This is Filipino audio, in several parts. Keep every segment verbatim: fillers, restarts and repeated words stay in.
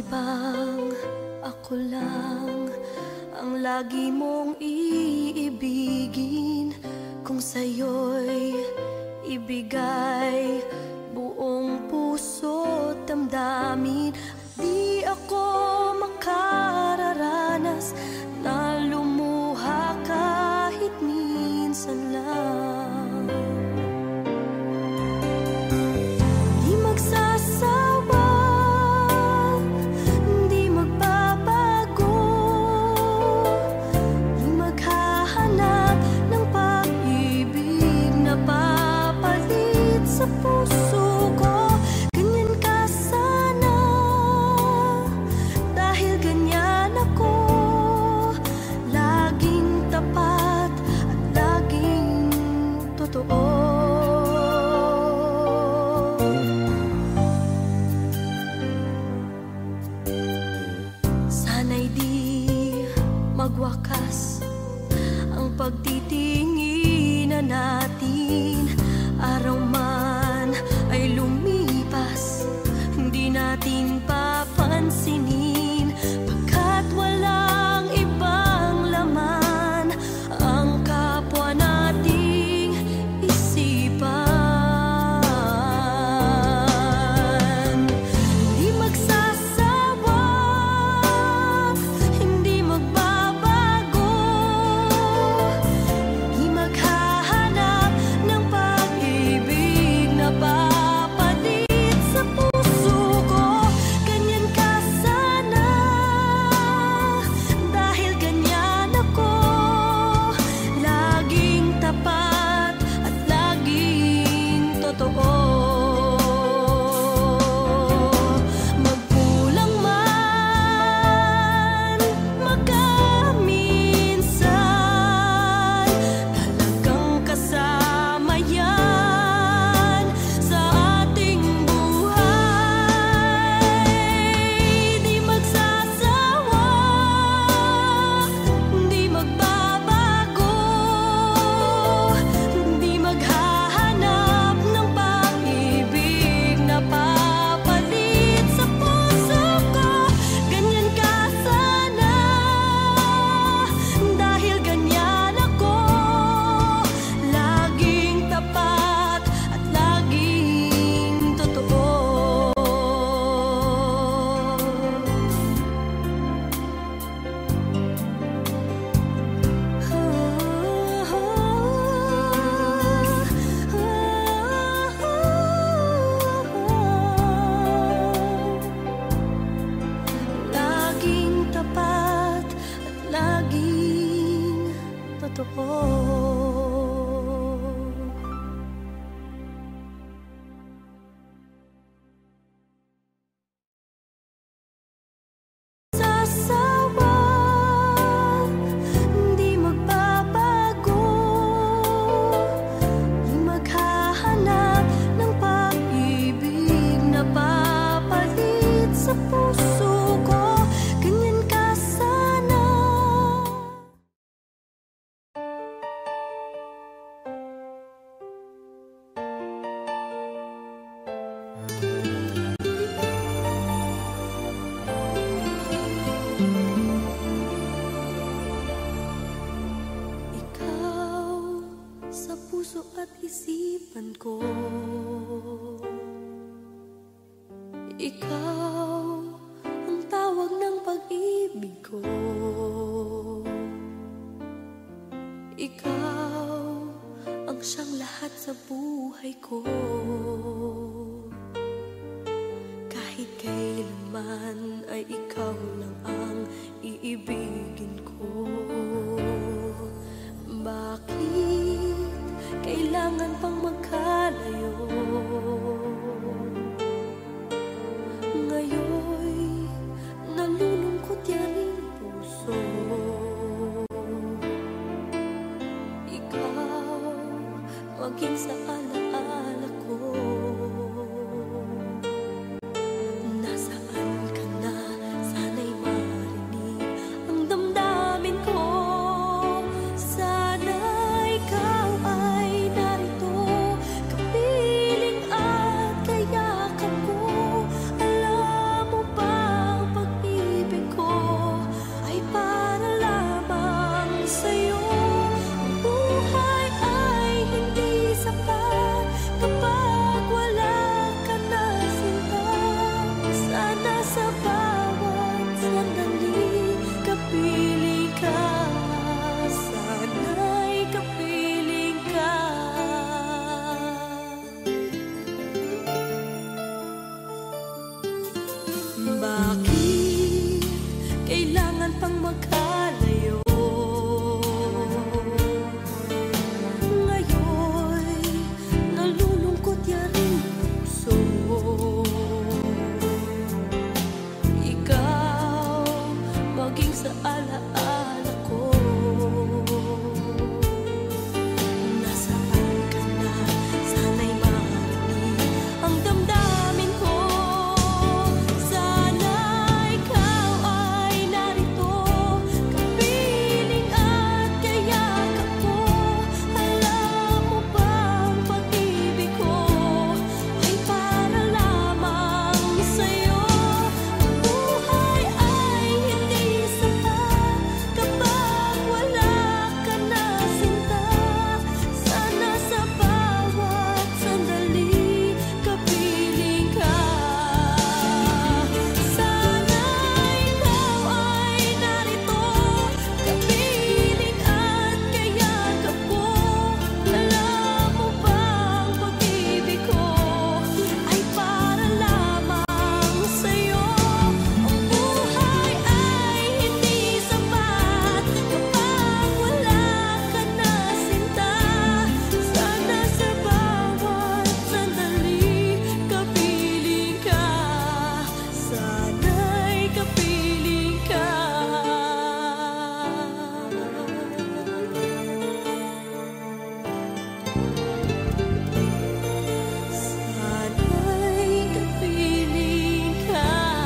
pang ako lang ang lagi mong iibigin, kung sa'yo'y ibigay buong puso't damdamin. Di ako makararanas na lumuha kahit minsan lang. Di magsasawa, di magbabago, di maghahanap ng pag-ibig na papalit sa puso ko. Ganyan ka sana, dahil ganyan ako, laging tapat at laging totoo. Sana'y di magwakas ang pagtitinginan natin. Araw man ay lumipas, hindi natin papansinin, pagkat walang ibang laman ang kapwa nating isipan. Hindi magsasawa, hindi magbabago, hindi maghahanap ng pag-ibig na papalit sa puso ko. Ganyan ka sana, dahil ganyan ako, laging tapat at laging totoo. Magkulang man, magkaminsan, talagang kasama yan sa ating buhay. Di magsasawa, di magbabago, di maghahanap ng pag-ibig na papalit sa puso ko. Ganyan ka sana, dahil ganyan ako, laging tapat at laging totoo. Laging tapat at laging totoo. Sasawa, di magbabago, di maghahanap ng pag-ibig na papalit sa puso ko. Ganyan ka sana. Ikaw sa puso at isipan ko, ikaw ang tawag ng pag-ibig ko, ikaw ang siyang lahat sa buhay ko. Kahit kailanman ay ikaw lang ang iibigin ko. Bakit kailangan pang magkalayo? Ngayo'y nalulungkot yaring puso. Ikaw maging sa alaala ko. Nasaan ka na? Sana'y marinig ang damdamin ko. Sana ikaw ay narito, kapiling at Bakit kailangan pang magkalayo? Ngayon nalulungkot yaring puso. Ikaw maging sa alaala ko. Nasaan ka na? Sana'y marinig ang damdamin ko. Sana ikaw ay narito, kapiling at kayakap ko. Alam mo bang pag-ibig ko ay para lamang sa'yo? Ang buhay ay hindi sapat kapag wala ka na, sinta. Sana sa bawat sandali kapiling ka. Sana ikaw ay narito, kapiling at kayakap ko. Alam mo bang pag-ibig ko ay para lamang sa'yo? Ang buhay ay hindi sapat kapag wala ka na, sinta. Sana sa bawat sandali kapiling ka. Sana'y kapiling ka. Sana'y kapiling ka.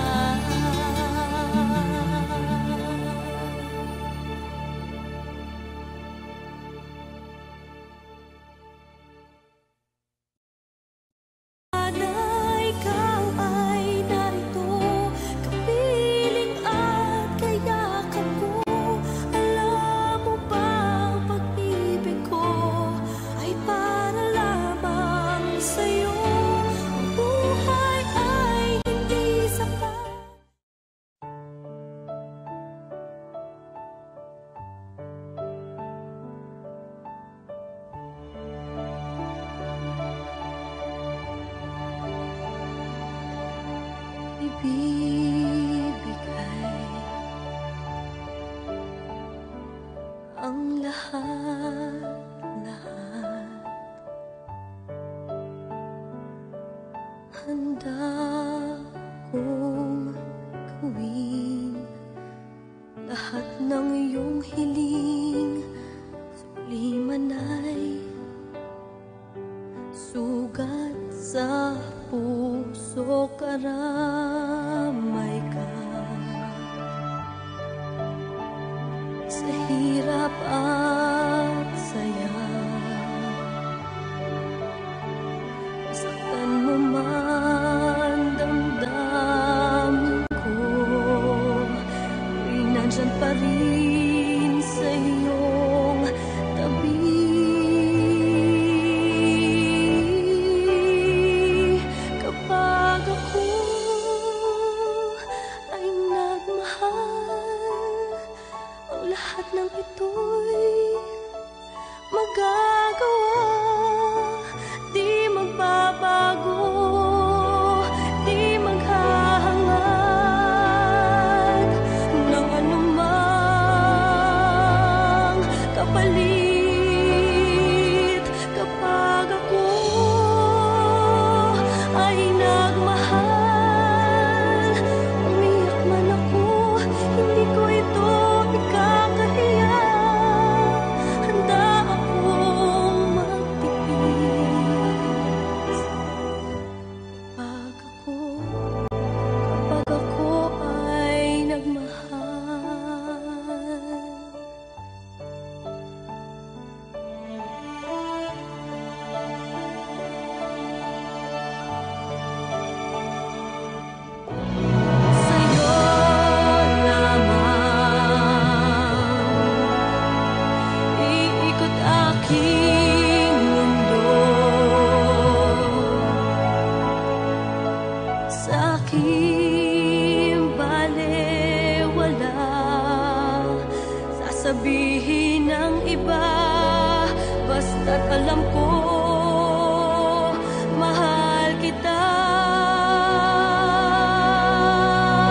Sana ikaw ay narito, kapiling at kayakap ko. Alam mo bang pag-ibig ko ay para lamang sa'yo? Ang buhay ay hindi sapat. Ibibigay ang lahat-lahat. Handa kong gawin lahat ng iyong hiling. Suliman ay sugat sa puso, karamay ka. Sa hirap at saya, saktan mo man damdamin ko, ako'y nandyan pa rin sa iyong tabi. Kapag ako ay nagmahal, ang lahat ng ito'y magagawa. Di magbabago, di maghahangad ng anumang kapalit. Kapag ako ay nagmahal, umiyak man ako, hindi ko ito ikakahiya. Handa akong magtipis kapag ako, kapag ako ay nagmahal. Sa'yo lamang iikot aking mundo. Sa aking balewala, sasabihin ng iba, basta't alam ko mahal kita.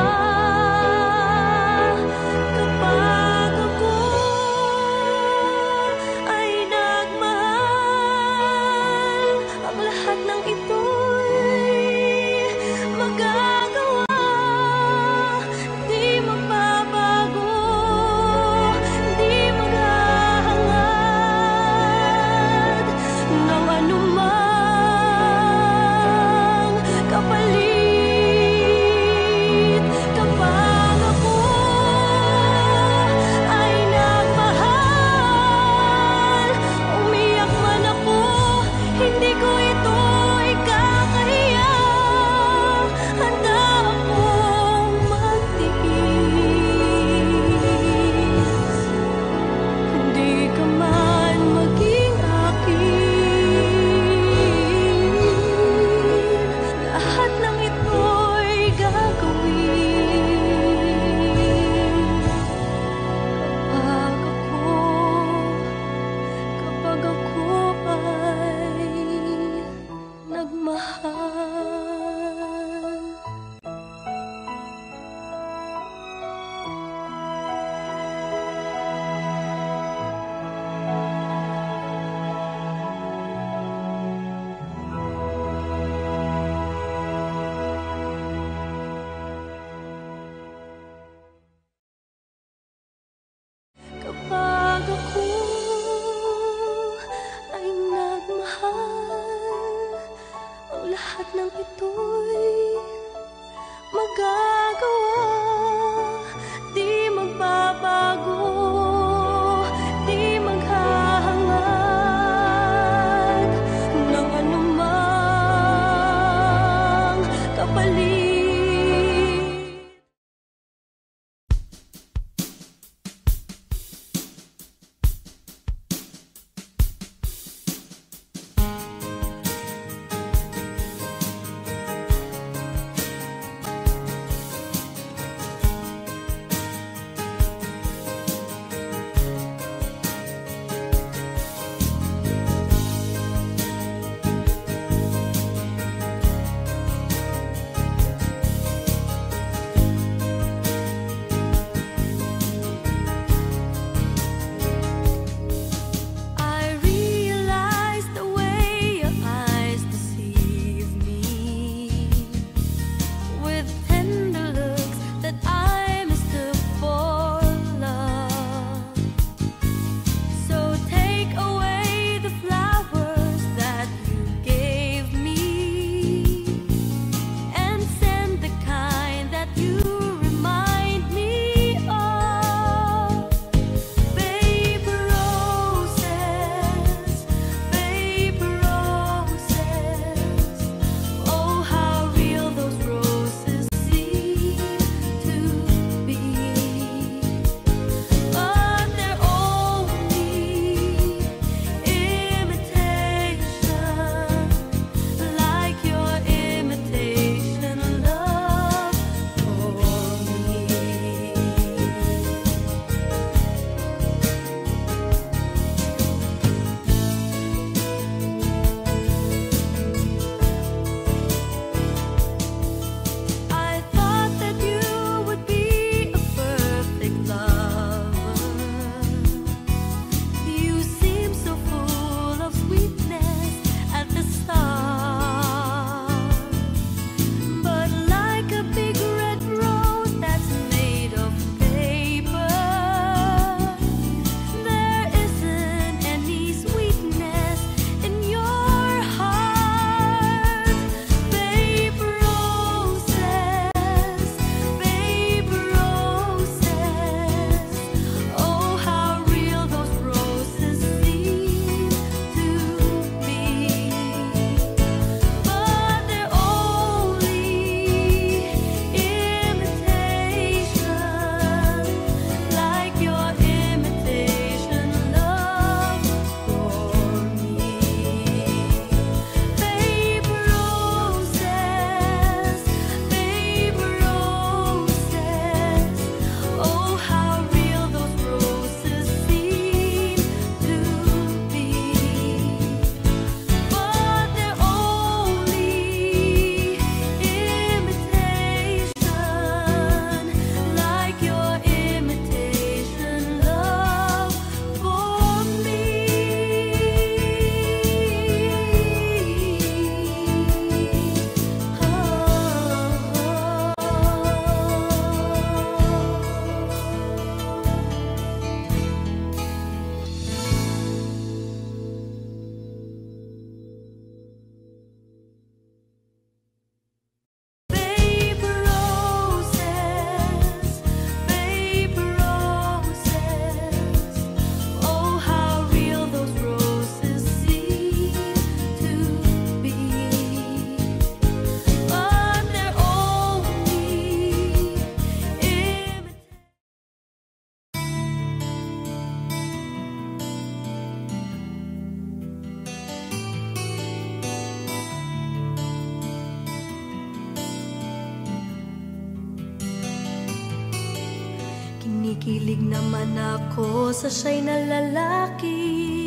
Kinikilig naman ako sa siya'y na lalaki.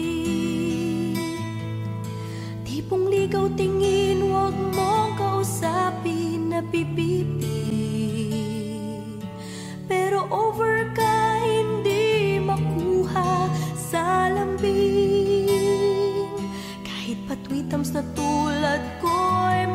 Tipong ligaw tingin, huwag mong kausapin, napipipi. Pero over ka, hindi makuha sa lambing. Kahit patwitams na tulad ko'y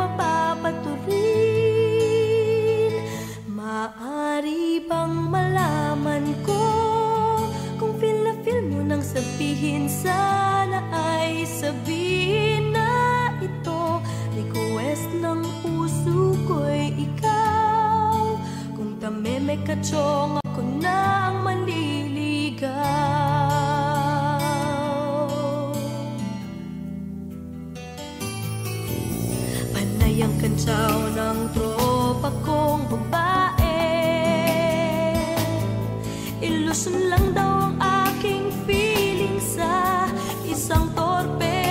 mapapaturin. Maari bang malaman ko kung feel na feel mo nang sabihin? Sana ay sabihin na ito, request ng puso ko'y ikaw. Kung tameme ka chong, ako na ang maliligaw. Panay ang kantsaw ng tropa kong babae. Ilusyon lang daw ang aking feeling sa isang torpe.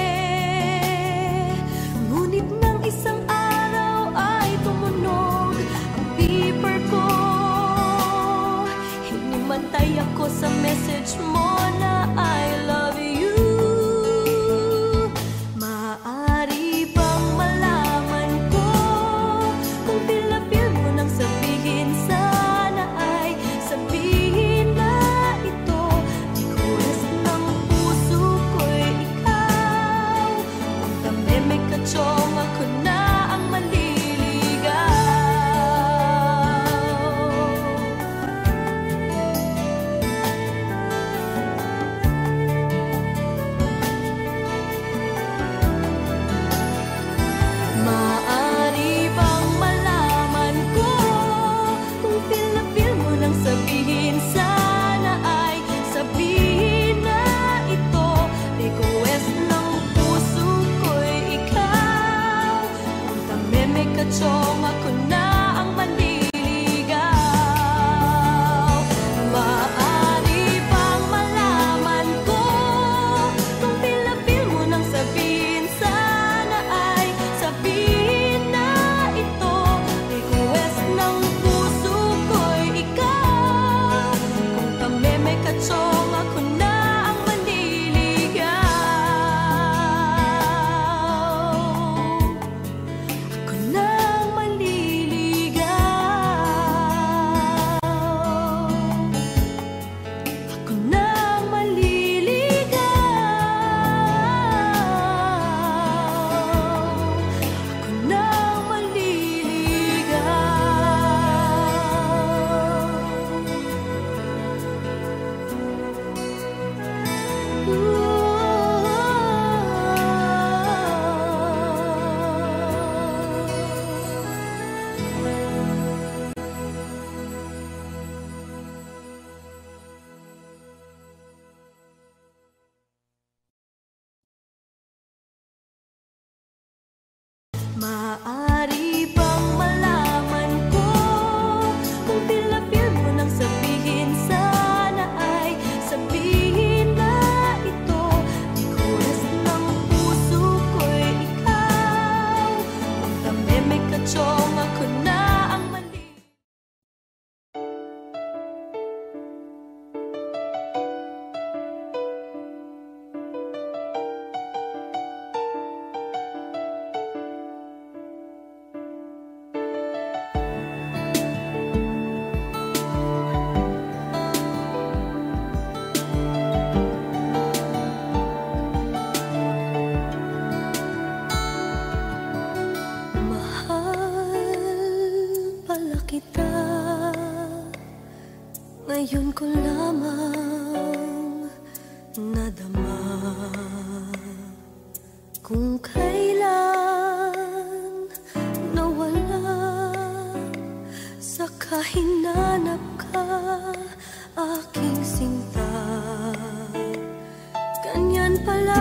Ngunit nang isang araw ay tumunog ang beeper ko. Hinimatay ako sa message mo na I love you. Maaari bang malaman ko kung feel na feel mo nang sabihin? Sana ay sabihin na ito, request ng puso ko'y ikaw. Kung tameme ka chong, ako na ang maliligaw. Maaari bang malaman ko kung feel na feel mo nang sabihin? Sana ay sabihin na ito, request ng puso ko'y ikaw. Kung tameme ka chong, ako na ang maliligaw. Maaari bang malaman ko kung feel na feel mo nang sabihin? Sana ay sabihin na ito, request ng puso ko'y ikaw. Kung tameme ka chong, ako na ang maliligaw. Ako na ang maliligaw. Ako na ang maliligaw. Ako na ang Maaari bang malaman ko kung feel na feel mo nang sabihin? Sana ay sabihin na ito, request ng puso ko'y ikaw. Kung tameme ka chong, ako na ang maliligaw. Mahal pala kita, ngayon ko lamang nadama kung kailan nawala sa kahinanap ka, aking sinta. Ganyan pala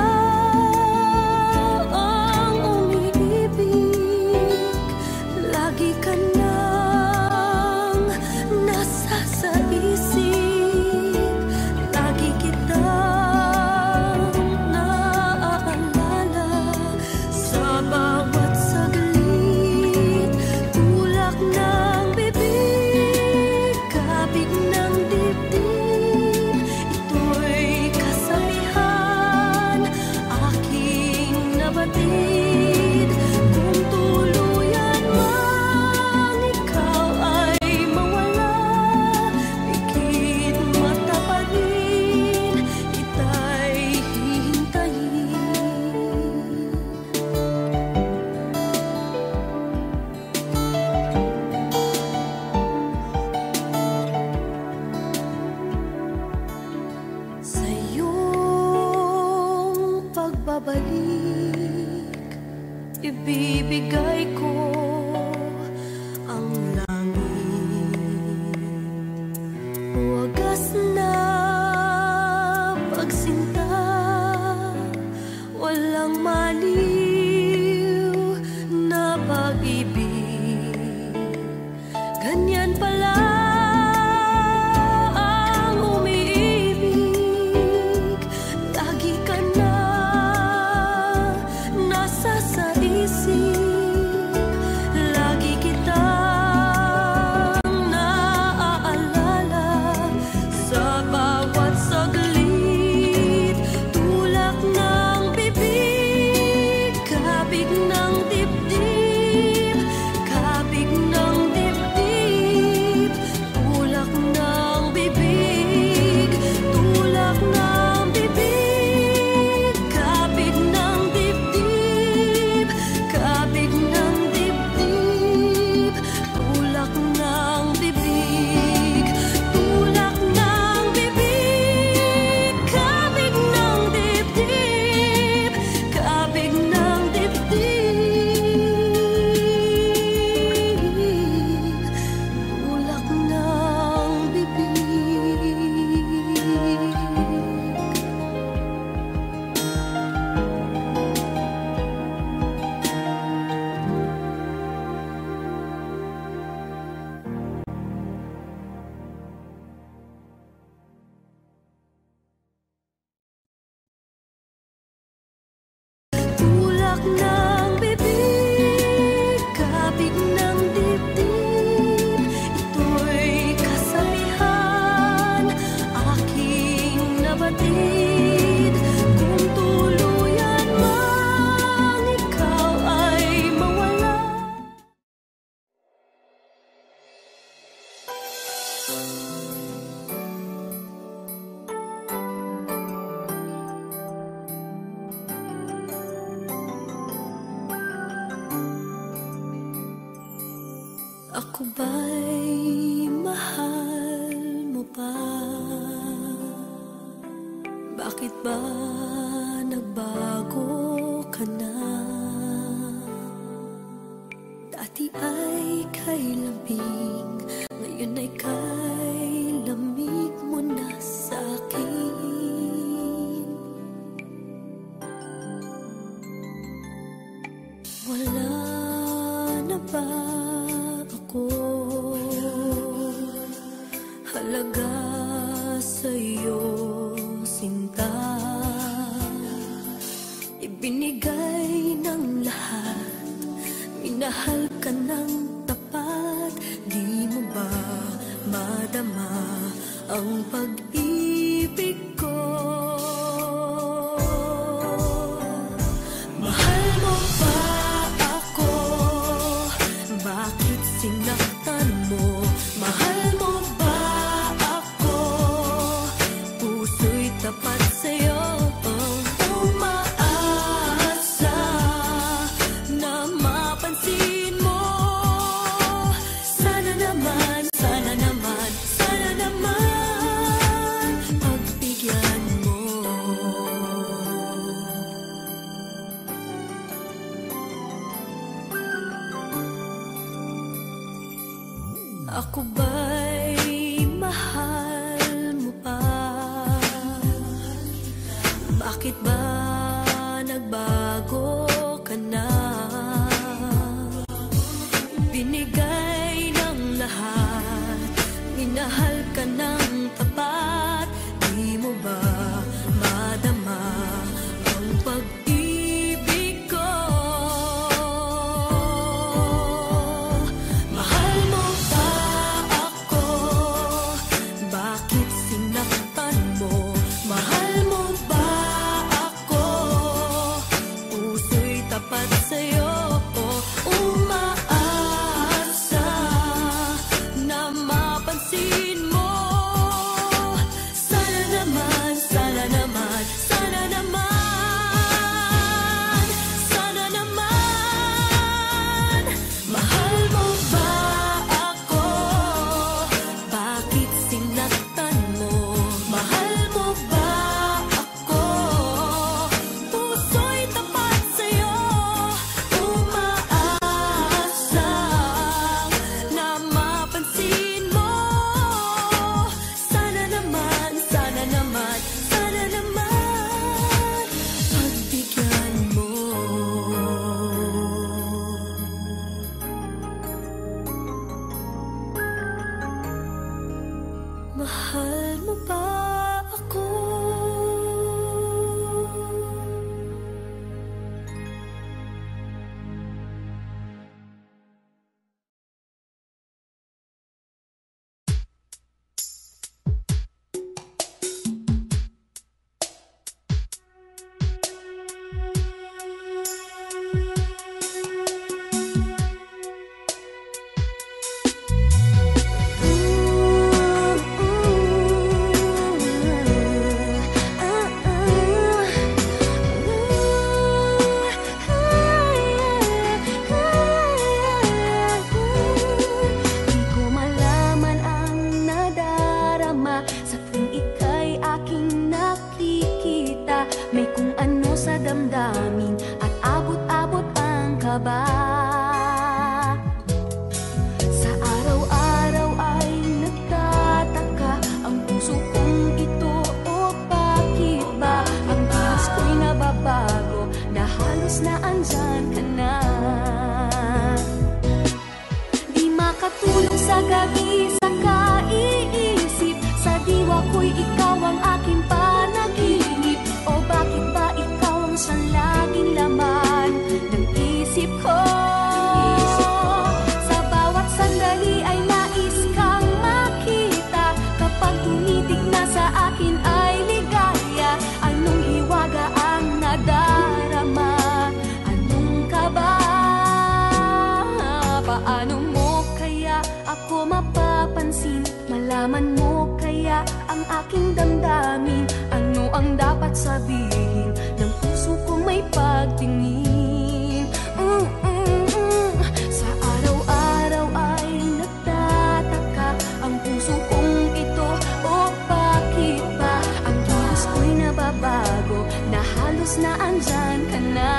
ang umiibig, lagi ka nang nasa sa isip, lagi kitang naaalala sa bawat saglit, tulak ng bibig. Ako ba'y mahal mo pa? Bakit ba nagbago ka na? Dati ay kay lambing, ngayon ay kay lamig mo na sa'kin. Wala na ba halaga sa'yo, sinta? Ibinigay ng lahat, minahal ka ng tapat. Di mo ba madama ang pag-ibig ko? Mahal mo ba ako? Bakit sinaktan mo? Mahal mo ba ako? Puso'y tapat sa'yo. Umaasa na mapansin mo. Sana naman, sana naman, sana naman pagbigyan mo. Ako ba'y mahal mo pa? Bakit ba nagbago ka na? Binigay ng lahat, minahal ka ng tapat. Di mo ba madama ang pag-ibig ko? Mahal mo ba ako? Bakit sinaktan mo? Mahal mo ba ako? Puso'y tapat sa'yo. Umaasa na mapansin mo. Sana naman, sana naman, sana naman, sana naman. Mahal mo ba ako? Bakit sinaktan mo? Mahal mo ba ako? Puso'y tapat sa'yo. Umaasa na mapansin mo. Sana naman, sana naman, sana naman pagbigyan mo. Mahal mo ba ako? Di ko malaman ang nadarama sa tuwing ika'y aking nakikita. May kung ano sa damdamin at abot-abot ang kaba. Sa araw-araw ay nagtataka ang puso kong ito. O bakit ba ang bilis ko'y nababago na halos na andyan ka na? Di makatulog sa gabi sa kaiisip. Sa diwa ko'y ikaw ang aking panaginip. O bakit ba ikaw ang siyang laging laman ng isip ko? Sa bawat sandali ay nais kang makita. Kapag tumitig na sa akin ay ligaya. Anong hiwaga ang nadarama? Anong kaba? Paano mo kaya ako mapapansin? Malaman aking damdamin. Ano ang dapat sabihin ng puso kong may pagtingin? mm, mm, mm. Sa araw-araw ay nagtataka ang puso kong ito. O bakit ba ang kilos ko'y nababago, na halos na andyan ka na?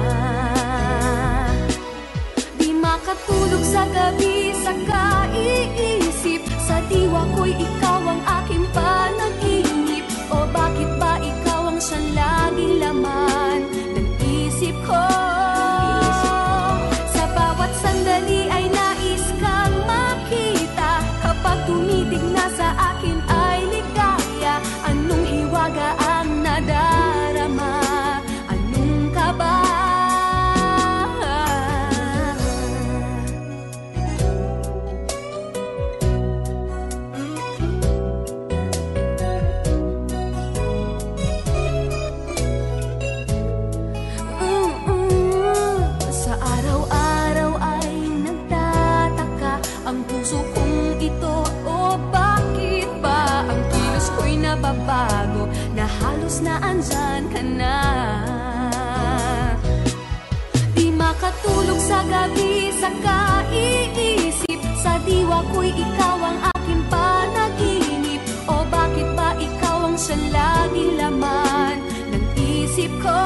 Di makatulog sa gabi sa kaiisip, sa diwa ko'y ikaw ang aking panaginip. O bakit ba ikaw ang siyang laging laman ng isip ko? Sa bawat sandali ay nais kang makita, kapag tumitig na sa akin ay ligaya. Anong hiwaga ang nadarama? Anong kaba? Bago na halos na andyan ka na. Di makatulog sa gabi sa kaiisip, sa diwa ko'y ikaw ang aking panaginip. O bakit ba ikaw ang siyang laging laman ng isip ko?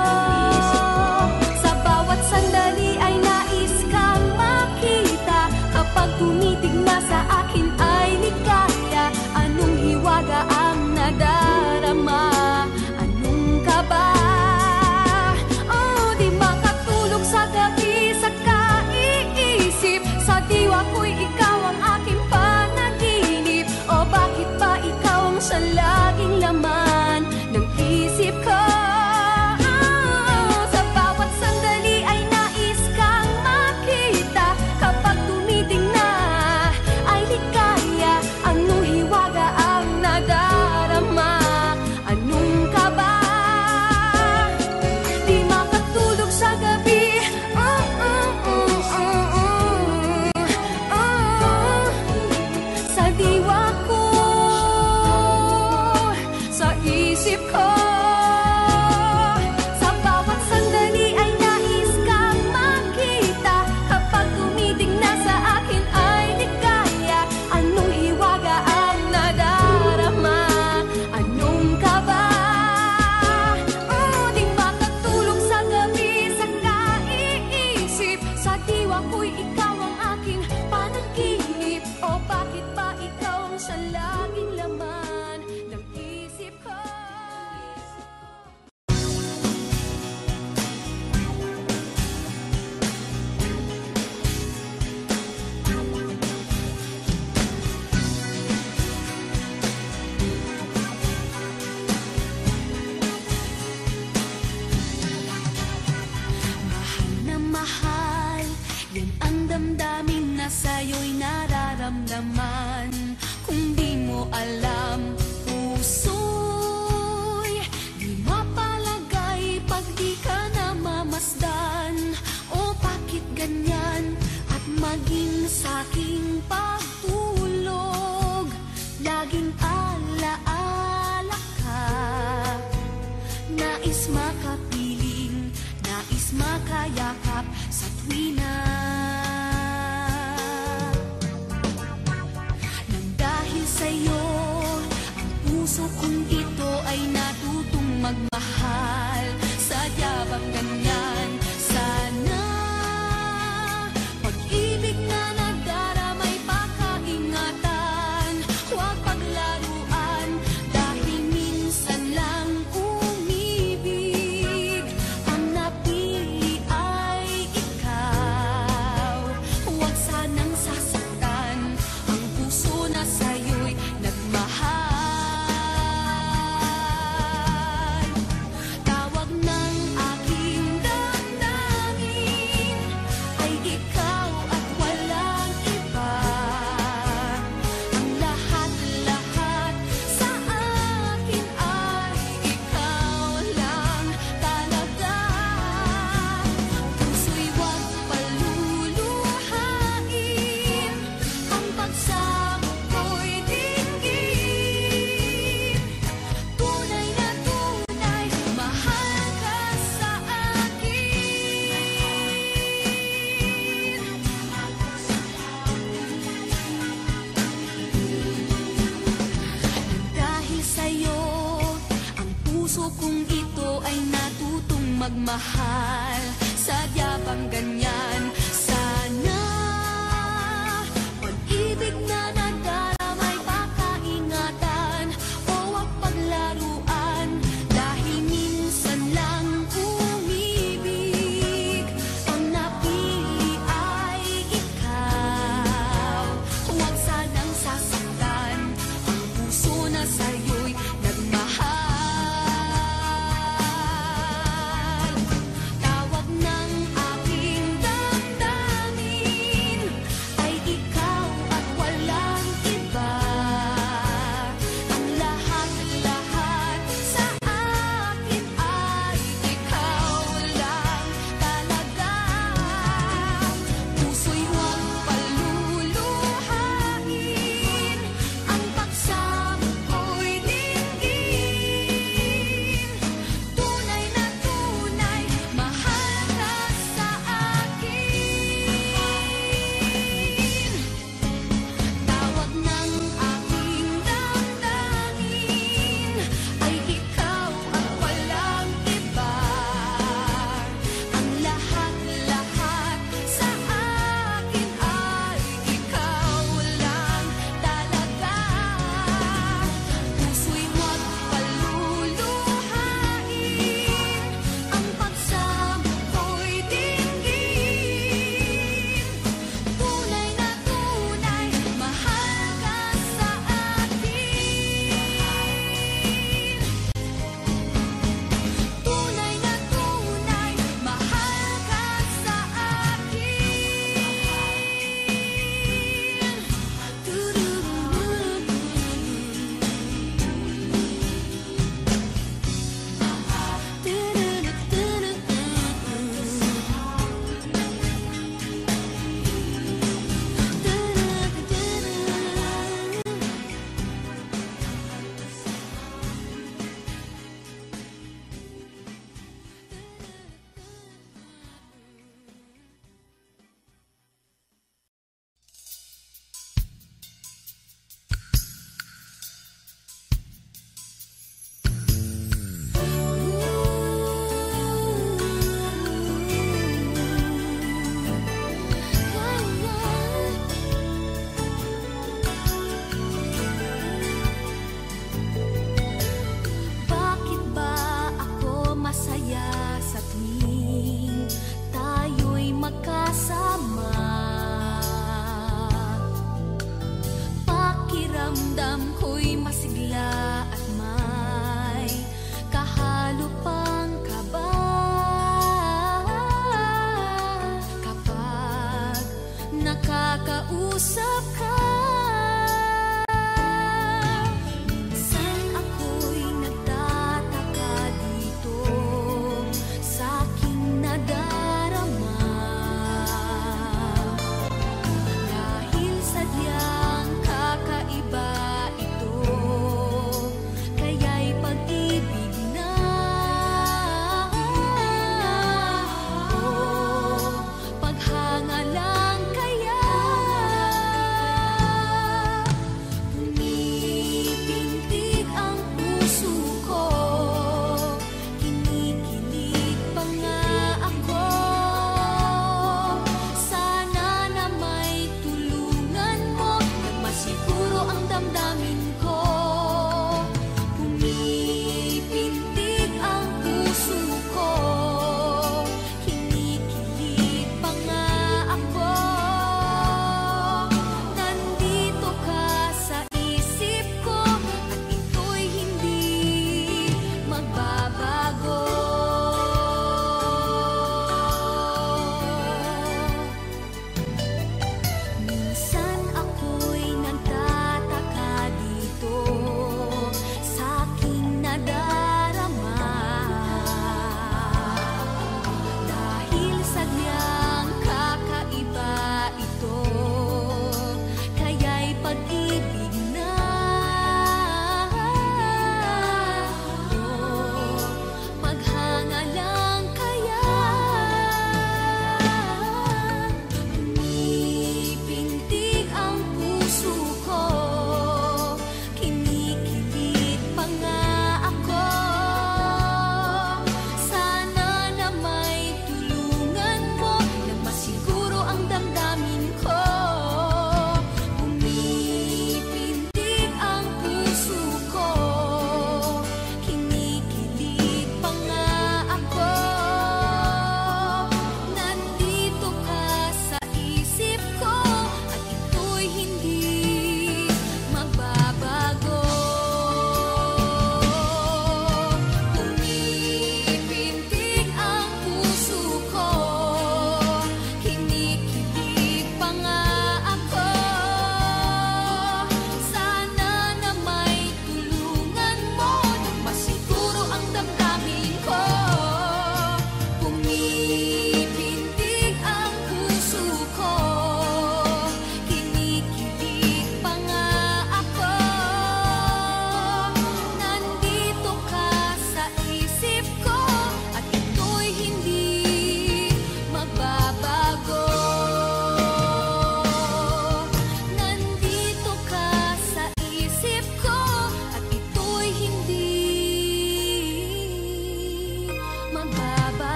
Sa bawat sandali ay nais kang makita, kapag tumitig na sa akin ay ligaya. Anong hiwaga ang nadarama? Anong kaba? Oh, di makatulog sa gabi sa kaiisip, sa diwa ko'y ikaw ang aking panaginip. O bakit ba ikaw ang siyang laging laman ng isip ko? Oh, sa bawat sandali ay nais kang makita, kapag tumiting na ay magmahal, sadya bang ganyan? Sana pag-ibig na nagdaramay, pakaingatan o wag paglaruan. Dahil minsan lang umibig, ang napili ay ikaw. Huwag sanang sasaktan ang puso na sa'yo'y nagmahal. Tawag ng aking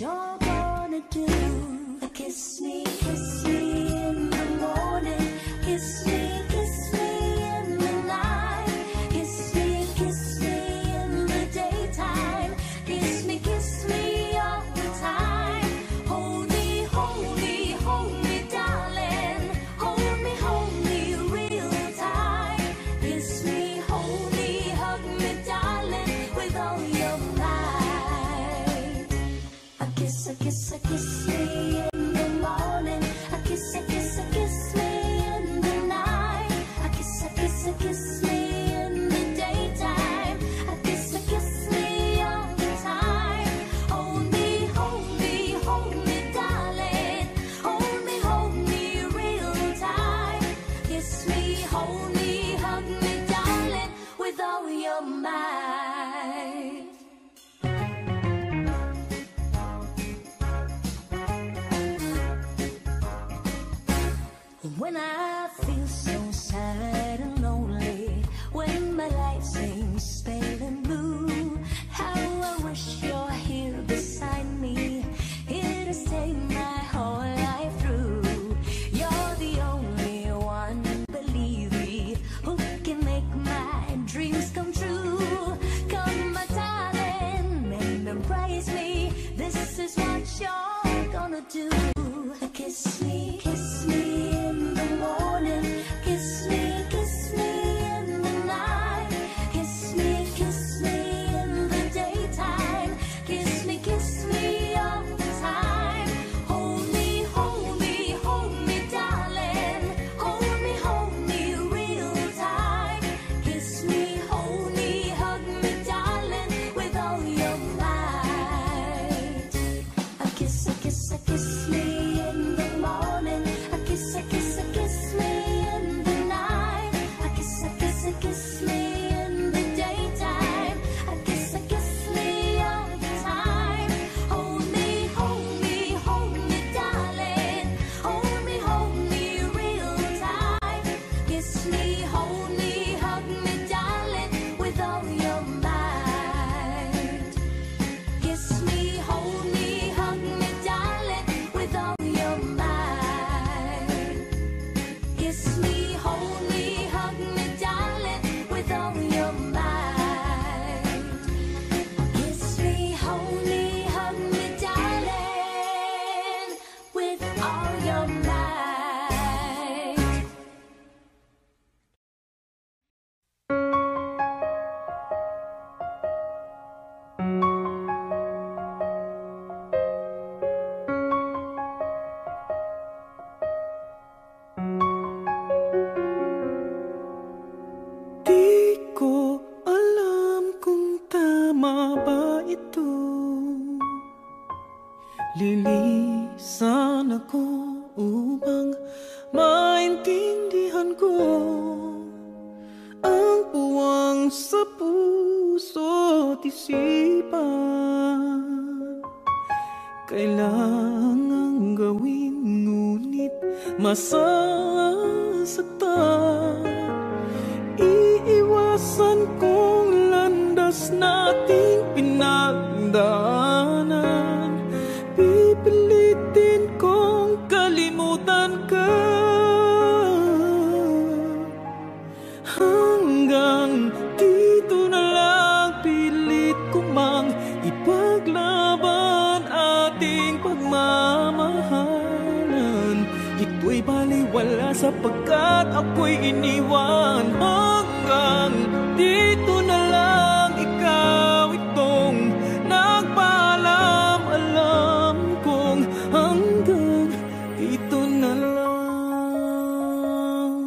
you're gonna do. Kiss me, kiss me in the morning. Kiss me, kiss me in the night. Kiss me, kiss me in the daytime. Kiss me, kiss me all the time. Hold me, hold me, hold me, darling. Hold me, hold me real tight. Kiss me, hold me, hug me, darling, with all your might. A kiss, a kiss, a kiss me in the morning. A kiss, a kiss, a kiss me in the night. A kiss, a kiss, a kiss me in the daytime. A kiss, a kiss me all the time. Hold me, hold me, hold me, darling. Hold me, hold me real tight. Kiss me, hold me, hug me, darling, with all your might. When I feel so sad and lonely, when my life seems pale and blue, how I wish you're here beside me, here to stay my whole life through. You're the only one, believe me, who can make my dreams come true. Come, my darling, and embrace me. This is what you're gonna do. Kiss me, kiss me in the morning. Kiss me, kiss me in the night. Kiss me, kiss me in the daytime. Kiss me, kiss me all the time. Hold me, hold me, hold me, darling. Hold me, hold me real tight. Kiss me, hold me, hug me, darling, with all your might. A kiss, a kiss, a kiss me in the morning. A kiss, a kiss, a kiss me in the night. A kiss, a kiss, a kiss me in the daytime. A kiss, a kiss me all the time. Hold me, hold me, hold me, darling. Hold me, hold me real tight. Kiss me, hold me, hug me, darling, with all your might. Kiss me, hold me, hug me, darling, with all your might. Kiss me, hold me, hug me, darling, with all your might. Kiss me, hold me, hug me, darling, with all your might. Di ko alam kung tama ba ito. Lilisan ako upang maintindihan ko ang puwang sa puso't isipan. Kailangang gawin ngunit masasaktan. Iiwasan kong landas nating pinagdaanan. Pipilitin kong kalimutan ka hanggang dito na lang. Pilit ko mang ipaglaban ating pagmamahalan. Ito'y baliwala sapagkat ako'y iniwan. Hanggang dito na lang, ikaw itong nagpaalam. Alam kong hanggang dito na lang.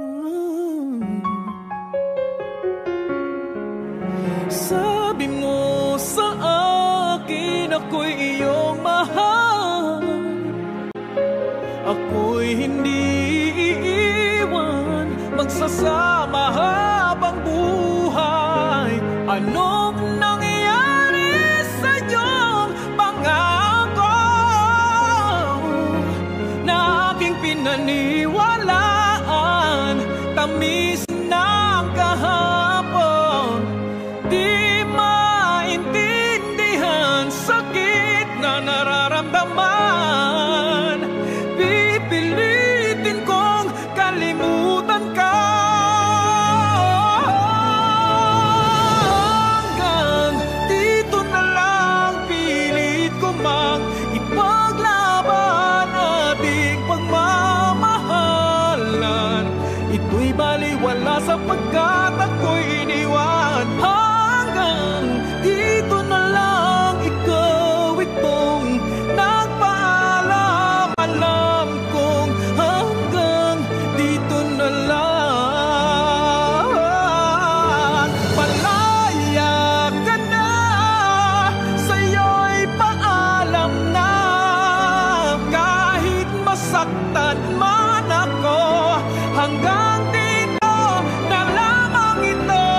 Sabi mo sa akin ako'y iyong mahal. Ako'y hindi iiwan, magsasama habang buhay. nararamdaman. Pipilitin kong kalimutan ka hanggang dito na lang. Pilit ko mang ipaglaban ating pagmamahalan. Ito'y baliwala sapagkat ako'y iniwan. Hanggang dito na lang, ikaw itong nagpaalam. Alam kong hanggang dito na lang. Palaya ka na, sa'yo'y paalam na. Kahit masaktan man ako, hanggang dito na lamang ito.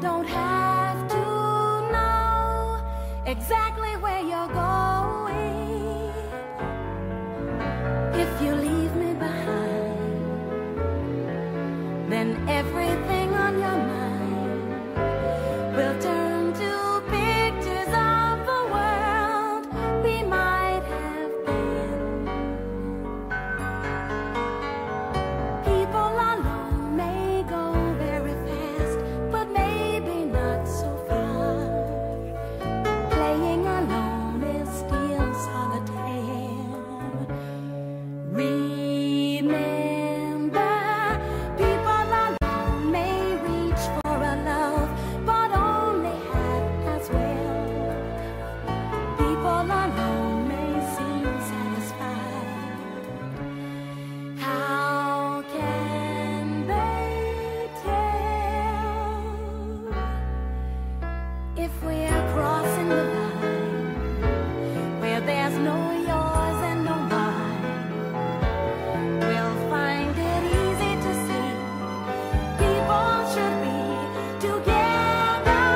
don't have to know exactly where you're going. If you leave me behind, then everything on your mind will turn to pictures of the world we might have been. People alone may go very fast, but maybe not so far. Playing alone is still solitaire. Remember, people alone may reach for a love, but only half as well. People alone may seem satisfied. How can they tell if we're crossing the line where there's no yours and no mine? We'll find it easy to see people should be together.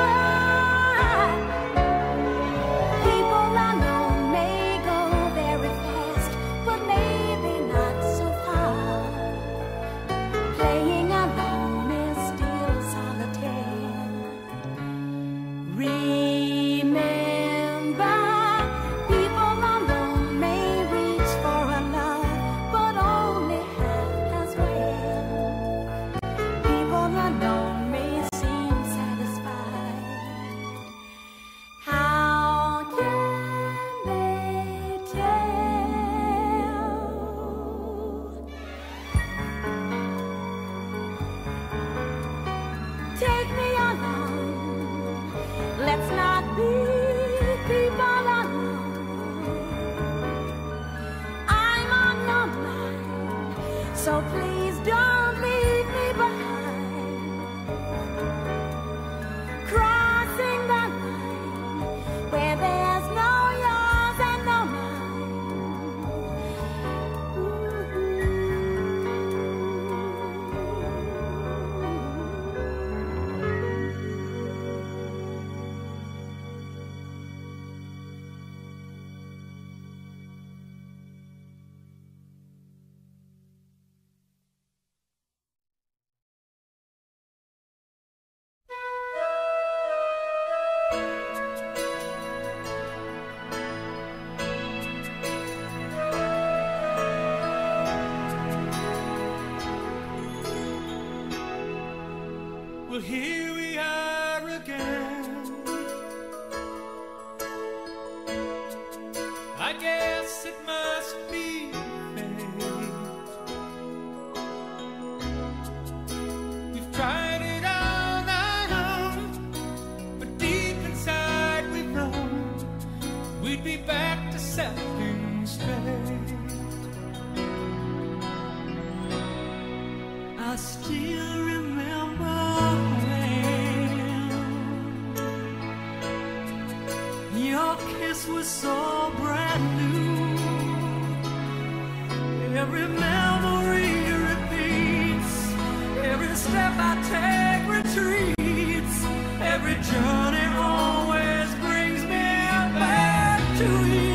People alone may go very fast, but maybe not so far. Playing alone is still solitaire. Remember, people alone may reach for a love, but only half as well. People alone may seem satisfied. How can they tell? Take me along, let's not be people alone. I'm on your mind, so please don't leave me behind. Crossing the line where there's no yours and no Well, here we are again. I guess it must be fate. We've tried it all night long, but deep inside we know we'd be back to setting straight. I still remember when your kiss was so brand new. Every memory repeats, every step I take retreats, every journey always brings me back to you.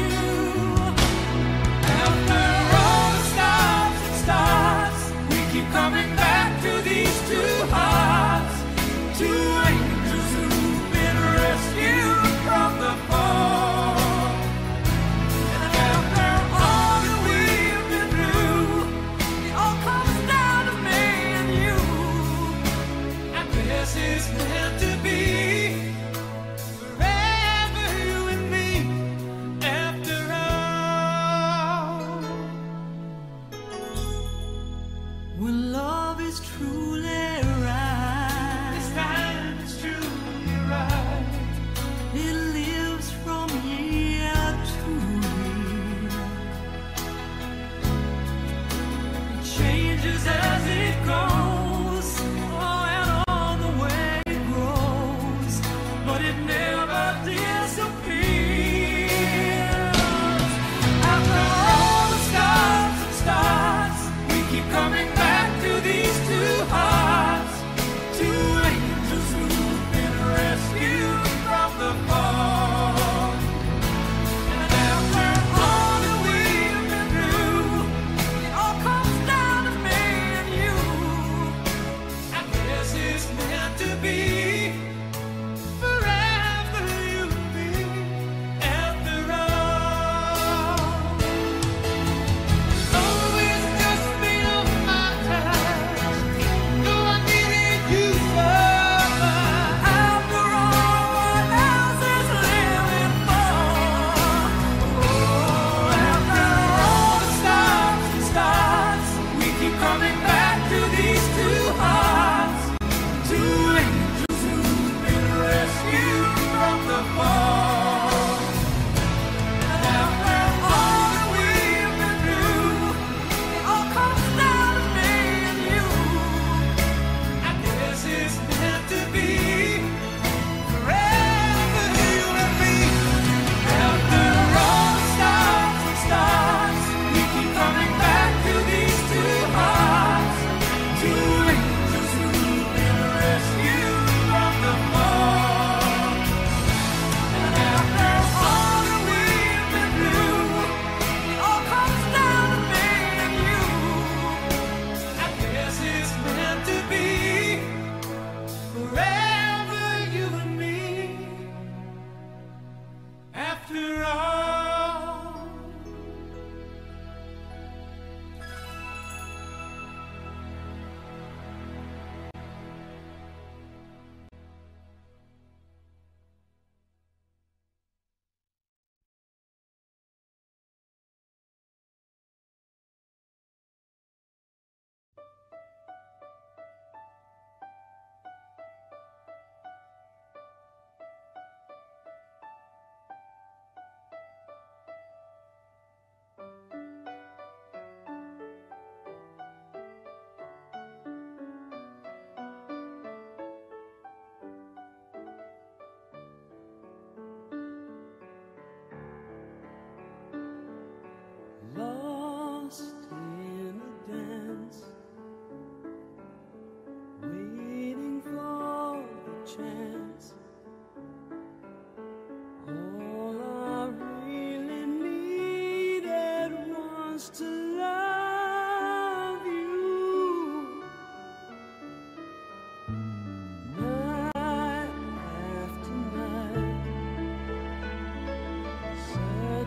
After all the stops and starts, we keep coming back to these two hearts, two angels who've been rescued from the fall. And after all that we've been through, it all comes down to me and you. And this is meant to be.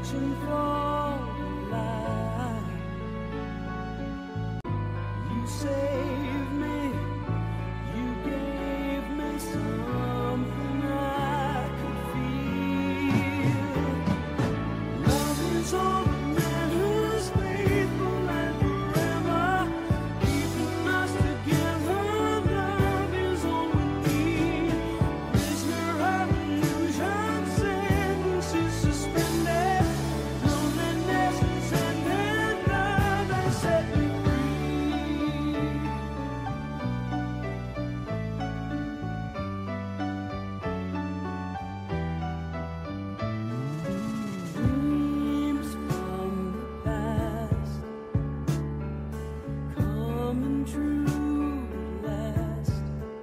searching for life. You saved me, you gave me something I could feel. Love is all the man who's faithful and forever, keeping us together. Love is all we need. Prisoner of illusion, sentences suspended. Loneliness is ended, love has set me dreams from the past coming true at last.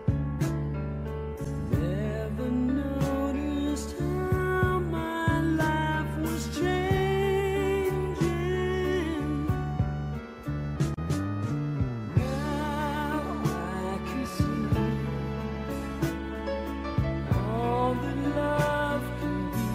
Never noticed how my life was changing. Now I can see all that love can be.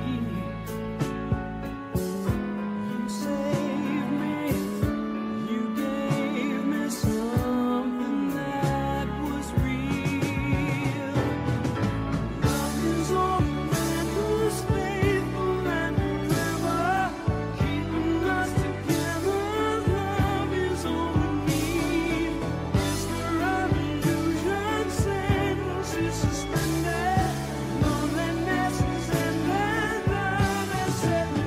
You saved me, you gave me something that was real. Love is all the man who's faithful and forever, keeping us together. Love is all we need. Prisoner of illusion, sentences suspended. Loneliness is ended, love has set me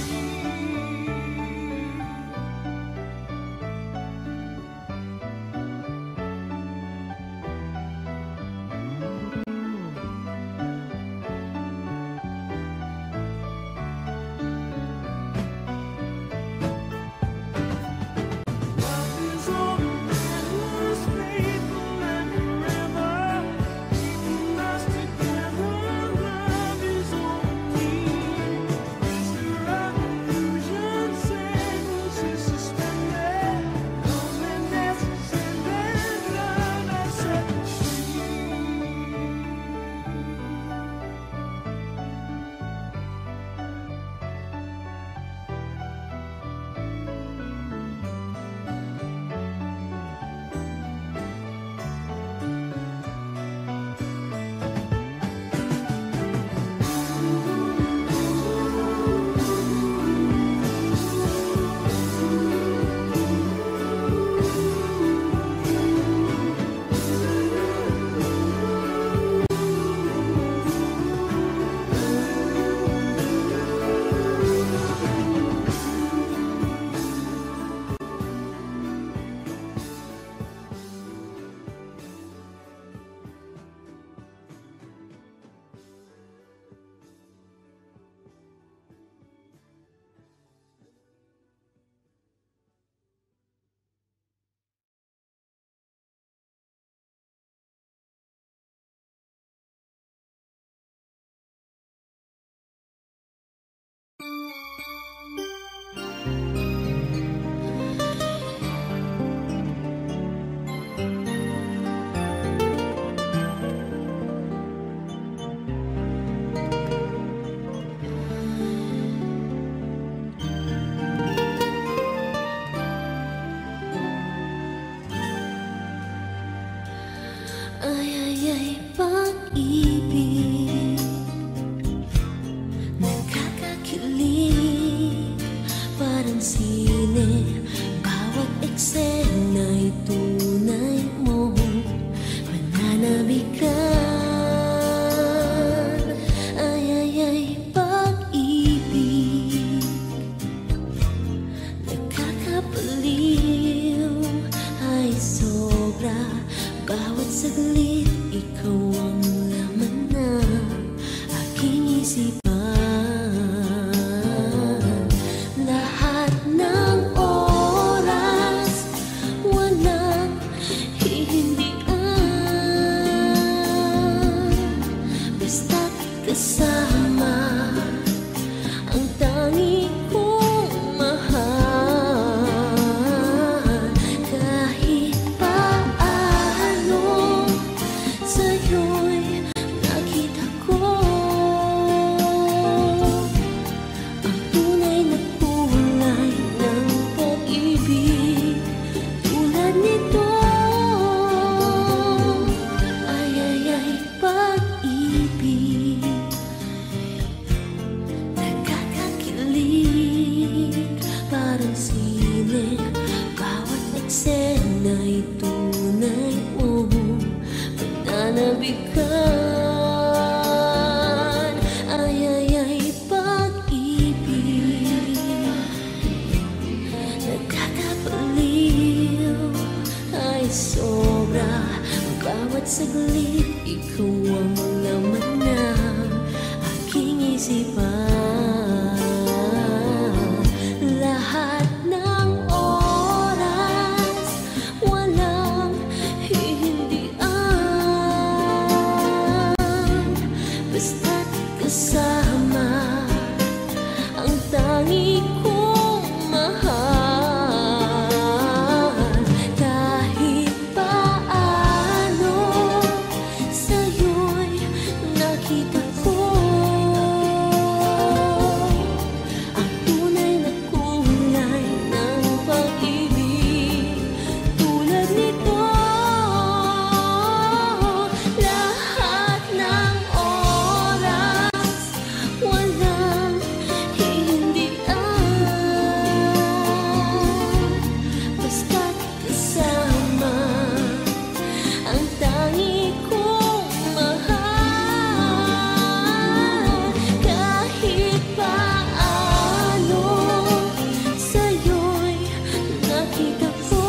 Love is all the man who's faithful and forever, keeping us together. Love is all we need. Prisoner of illusion, sentences suspended. Loneliness is ended, love has set me ay ay ay pag-ibig, nakakakilig, parang sine, bawat eksena'y tunay mong mananamikan. Ay ay ay pag-ibig, nakakapaliw, ay sobra. Bawat saglit, ikaw ang laman ng aking isipan. Lahat ng oras, walang hihindian. Basta't kasama ang tanging kong mahal. Kahit paano sa'yo'y nakita ko kaibigan. Ay, ay, ay, pag-ibig nakakapaliw, ay sobra. Bawat saglit, ikaw ang laman ng aking isipan. Lahat ng oras, walang hihindian. Basta't kasama ang tangi kong mahal. Kahit paano sa'yo'y nakita ko ang tunay na kulay ng pag-ibig. Tulad nito, lahat ng oras, walang hihindian. Basta't kasama ang tangi kong mahal. Kahit paano sa'yo'y nakita ko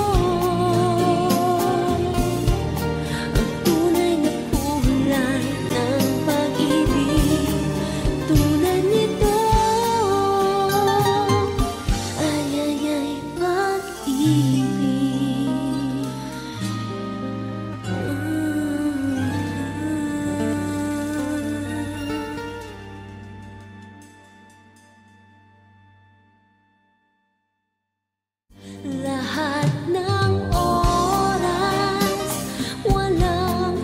ang tunay na kulay ng pag-ibig. Tulad nito, ay, ay, ay, pag-ibig. Lahat ng oras, walang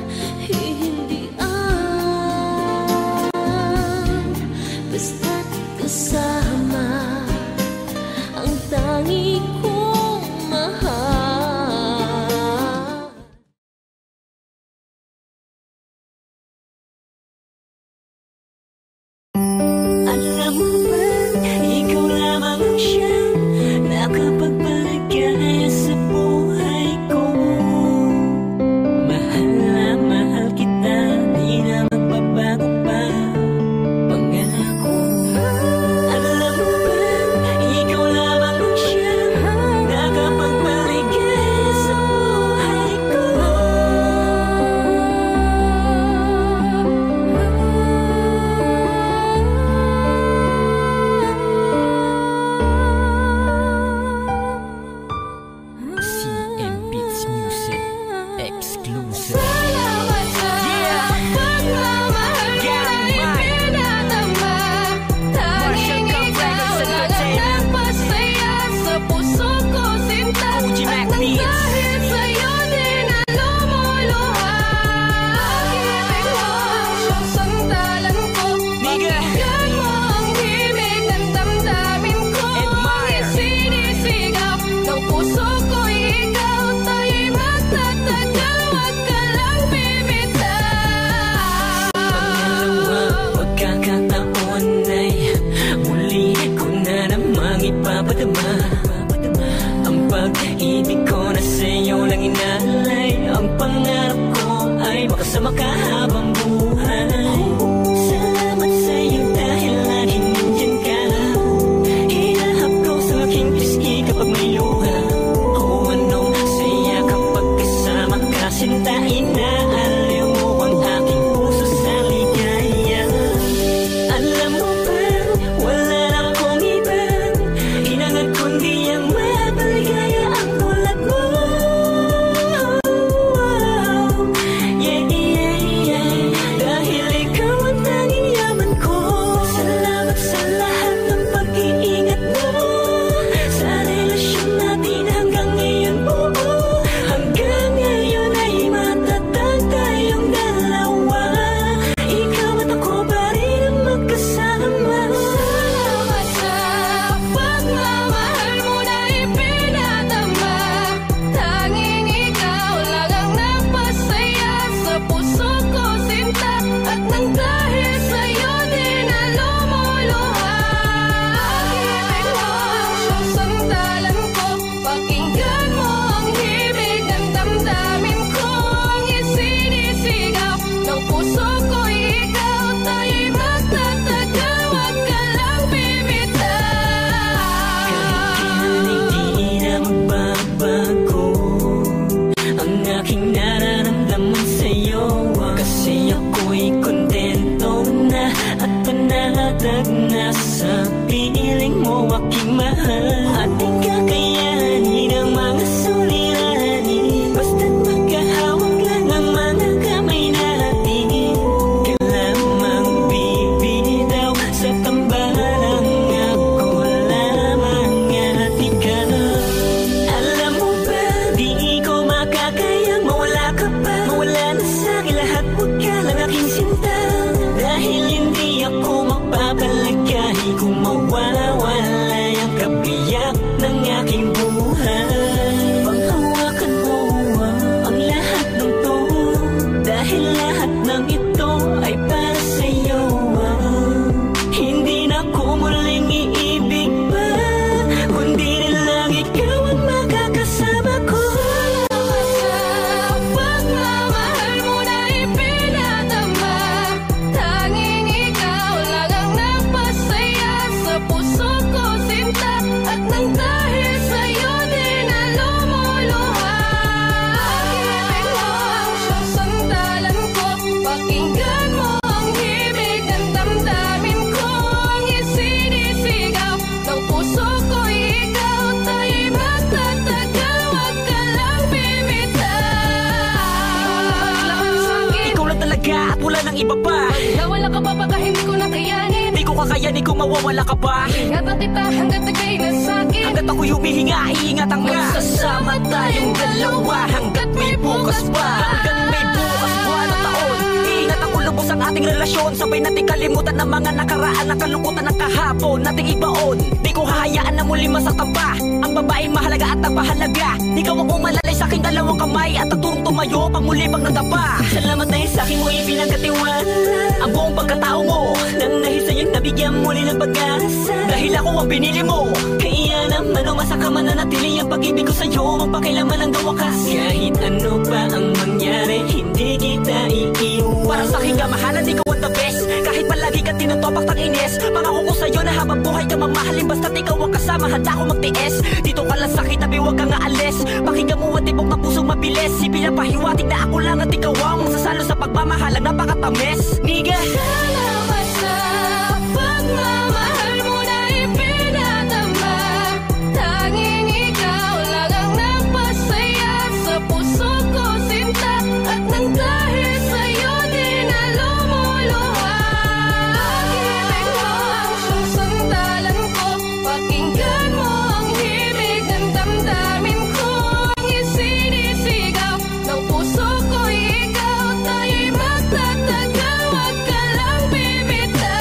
hihindian. Basta't kasama ang tangi kong mahal. Alam mo ba, ikaw lamang ang siyang nakapagpaligaya sa buhay ko. Mahal na mahal kita, di na magbabago pa pangako. Alam mo ba, ikaw lamang ang siyang nakapagpaligaya sa buhay ko. C M Beats Music Exclusive. Salamat sa pagmamahal na ipinatama. Tanging ikaw lang nagpasaya sa puso ko, sinta. At nang dahil sa'yo din ang lumuluha. Pag-ibig mo siyang sandalan ko. Bigyan mo ang himig ng damdamin ko. Ang isinisigaw ng puso ko'y ikaw. Tayo'y magtatagal, wag ka lang bibitaw. Pangalawang pagkakataon ay muli ko na namang ipapadama. Ang pag-ibig ko na sa'yo lang inalay. Ang pangarap ko ay makasama ka habang buhay. Salamat sa'yo dahil laging nandyan ka. Hinahap ko sa aking pisngi kapag may luha. O anong saya kapag kasama ka, sinta. Inaaliw mo ang aking puso sa ligaya. Alam mo ba, wala na akong ibang hinangad kundi ang mapaligaya ang tulad mo. Yeah, yeah, yeah. Dahil ikaw ang tanging yaman ko. Salamat sa lahat ng pag-iingat mo sa relasyon natin hanggang ngayon buo. Hanggang ngayon ay matatag talaga at wala nang iba pa. Nawala ka pa baka hindi ko nakayanin. Di ko kakayanin kung mawawala ka pa. Ingatan kita hanggat nagay na sa'kin. Hanggat ako'y humihinga, iingatan ka. Magsasama tayong dalawa hanggat may bukas pa. Hanggang may bukas, buwan at taon. Iingatan ko lubos ang ating relasyon. Sabay nating kalimutan ng mga nakaraan, ng kalungkutan ng kahapon, nating ibaon. Di ko hahayaan na muli masaktan pa ang babaeng mahalaga at napahalaga. Ikaw ang umalalay sa aking dalawang kamay at naturong tumayo pang muli pang nadapa. Salamat dahil sa akin mo ipinagkatiwala ang buong pagkatao mo. Nang dahil sa'yo'y nabigyan muli ng pag-asa. Dahil ako ang binili mo, kaya naman umasa ka mananatili ang pag-ibig ko sa'yo. Magpakilaman hanggang wakas. Kahit ano pa ang mangyari, hindi kita iiwan. Para sa'kin ka mahalan, ikaw ang the best. Kahit palagi ka tinutopak ng ines, pangako ko sa'yo na habang buhay ka mamahalin. Basta't ikaw ang kasama, handa ko magtiis. Dito ka lang sa'kin, tabi huwag kang aalis. Pakinggan mo ang tibok na pusong mabilis. Ipinapahiwatig na ako lang at ikaw ang magsasalo sa pagmamahal ang napakatamis. Niga, salamat sa pagmamahal mo na ipinadama. Tanging ikaw lang ang nagpasaya sa puso ko, sinta. At nang dahil sa'yo din na lumuluha. Pag-ibig mo ang siyang sandalan ko. Pakinggan mo ang himig ng damdamin ko. Ang isinisigaw ng puso ko'y ikaw. Tayo'y magtatagal, wag ka lang bibitaw.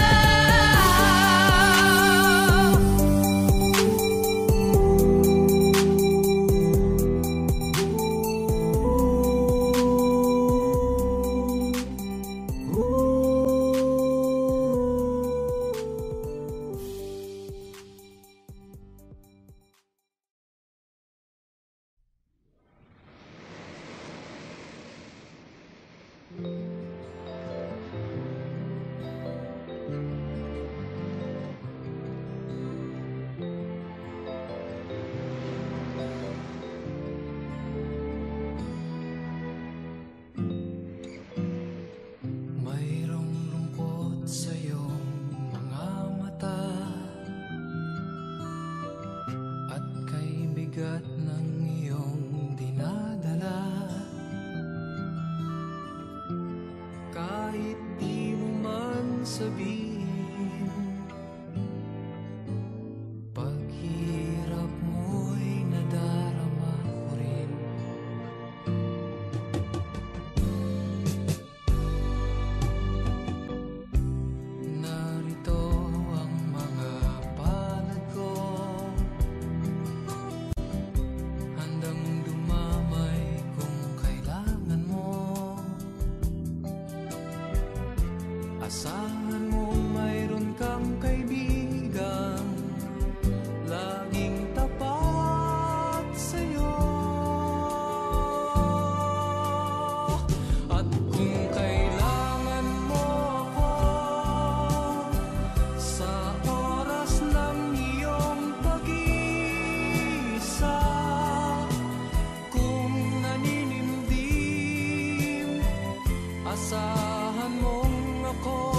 Mayroong lungkot sa iyong mga mata at kay bigat ng iyong dinadala. Kahit di mo man sabihin, paghirap mo'y nadarama ko rin. Narito ang mga palad ko, handang dumamay kung kailangan mo. Asahan mo mayroon kang kaibigan, laging tapat sa'yo. At kung kailangan mo ako sa oras ng iyong pag-iisa, kung naninimdim, asahan mong ako